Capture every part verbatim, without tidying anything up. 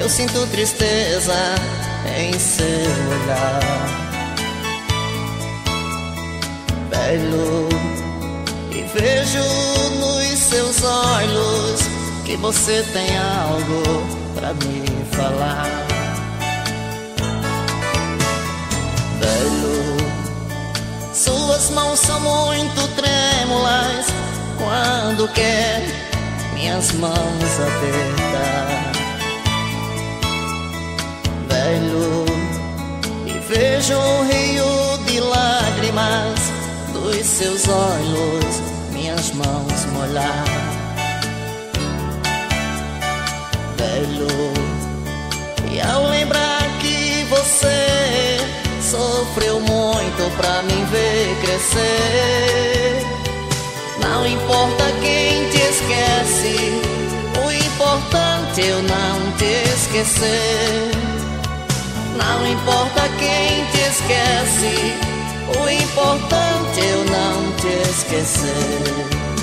eu sinto tristeza em seu olhar. Velho, e vejo nos seus olhos que você tem algo pra me falar. Velho, suas mãos são muito trêmulas quando quer minhas mãos apertar. Velho, e vejo um rio de lágrimas dos seus olhos minhas mãos molhar. Velho, e ao lembrar que você sofreu muito pra me ver crescer, não importa quem te esquece, o importante é eu não te esquecer. Não importa quem te esquece, o importante é eu não te esquecer.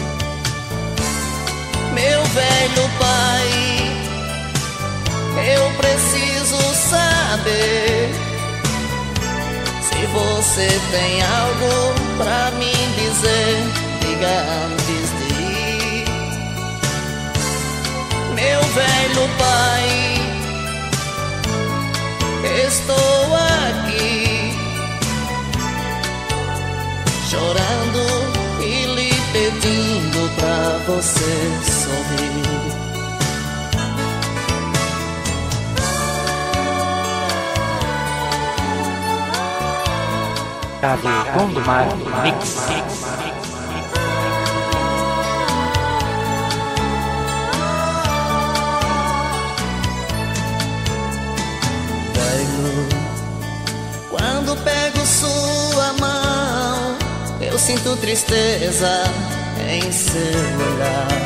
Meu velho pai, eu preciso saber se você tem algo pra me dizer. Diga antes de ir. Meu velho pai, estou aqui chorando e lhe pedindo pra você sorrir. Davi Gondomar Mix. Quando pego sua mão, eu sinto tristeza em seu olhar.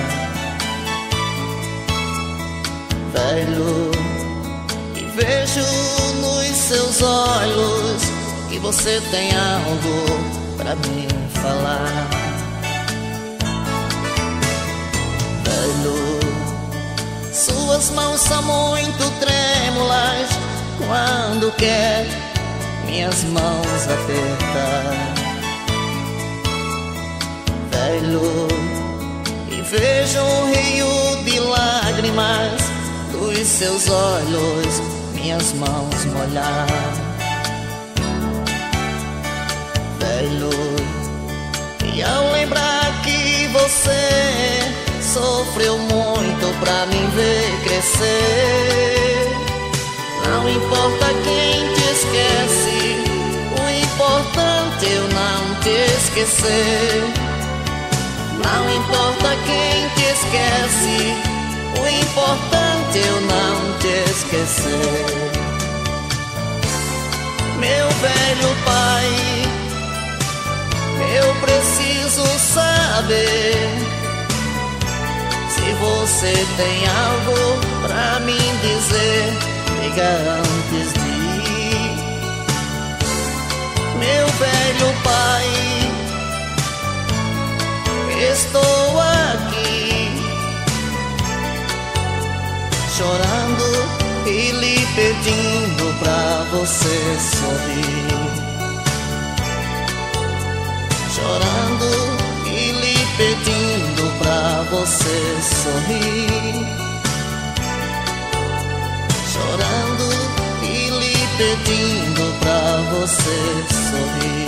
Velho, e vejo nos seus olhos que você tem algo pra me falar. Velho, suas mãos são muito trêmulas quando quer minhas mãos apertar. Velho, e vejo um rio de lágrimas dos seus olhos minhas mãos molhar. Velho, e ao lembrar que você sofreu muito pra me ver crescer, não importa quem te esquece, o importante é eu não te esquecer. Não importa quem te esquece, o importante é eu não te esquecer. Meu velho pai, eu preciso saber se você tem algo pra me dizer. Diga antes de ir. Meu velho pai, estou aqui chorando e lhe pedindo pra você sorrir. Chorando e lhe pedindo pra você sorrir. Chorando e lhe pedindo pra você sorrir.